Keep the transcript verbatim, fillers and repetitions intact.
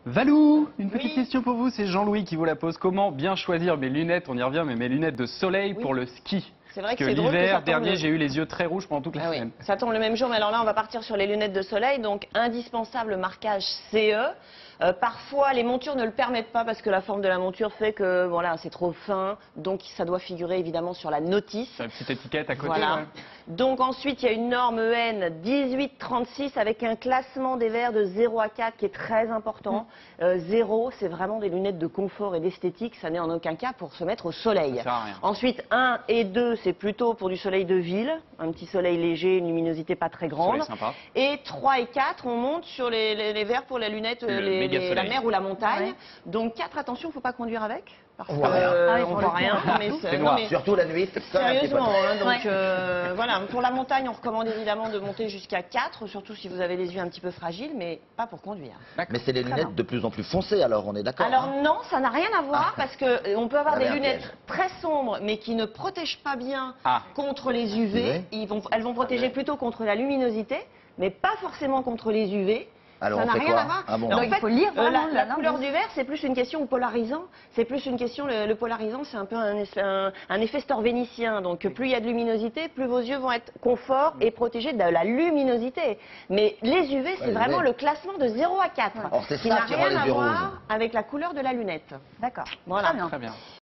Valou, une petite Oui. question pour vous, c'est Jean-Louis qui vous la pose. Comment bien choisir mes lunettes, on y revient, mais mes lunettes de soleil Oui. pour le ski? C'est vrai Parce que que c'est drôle que ça l'hiver tombe dernier, le- j'ai eu les yeux très rouges pendant toute la Ah oui, semaine. ça tombe le même jour, mais alors là, on va partir sur les lunettes de soleil, donc indispensable marquage C E. Euh, parfois, les montures ne le permettent pas parce que la forme de la monture fait que voilà, c'est trop fin, donc ça doit figurer évidemment sur la notice. La petite étiquette à côté. Voilà. Ouais. Donc ensuite, il y a une norme E N dix-huit trente-six avec un classement des verres de zéro à quatre qui est très important. Euh, zéro, c'est vraiment des lunettes de confort et d'esthétique, ça n'est en aucun cas pour se mettre au soleil. Ça sert à rien. Ensuite, un et deux, c'est plutôt pour du soleil de ville, un petit soleil léger, une luminosité pas très grande. Soleil sympa. Et trois et quatre, on monte sur les, les, les verres pour les lunettes, Le les, méga les- la soleil. mer ou la montagne. Ouais. Donc quatre, attention, il ne faut pas conduire avec. Parce On que, voit rien. euh, Ah oui, on pour voit le rien. coup, mais c'est c'est- noir. non, mais- Surtout la nuit, c'est ça. Sérieusement, hein, donc Ouais. euh, voilà, pour la montagne, on recommande évidemment de monter jusqu'à quatre, surtout si vous avez les yeux un petit peu fragiles, mais pas pour conduire. Mais c'est des Très lunettes bien. de plus en plus foncées, alors on est d'accord. Alors hein non, ça n'a rien à voir Ah. parce que euh, on peut avoir Ça des avait un lunettes piège. très sombres, mais qui ne protègent pas bien Ah. contre les U V. U V. Ils vont, elles vont protéger plutôt contre la luminosité, mais pas forcément contre les U V. Alors, ça on n'a fait rien quoi à voir. Ah bon En Donc, il fait, faut lire euh, vraiment la, la la couleur norme. du verre, c'est plus une question polarisant. C'est plus une question, le, le polarisant, c'est un peu un, effet- un, un effet vénitien. Donc plus il y a de luminosité, plus vos yeux vont être confort et protégés de la luminosité. Mais les U V, c'est les vraiment U V. le classement de zéro à quatre. Alors, c'est qui ça n'a qui rend rien les à yeux voir rouges. avec la couleur de la lunette. D'accord. Voilà. Très bien. Très bien.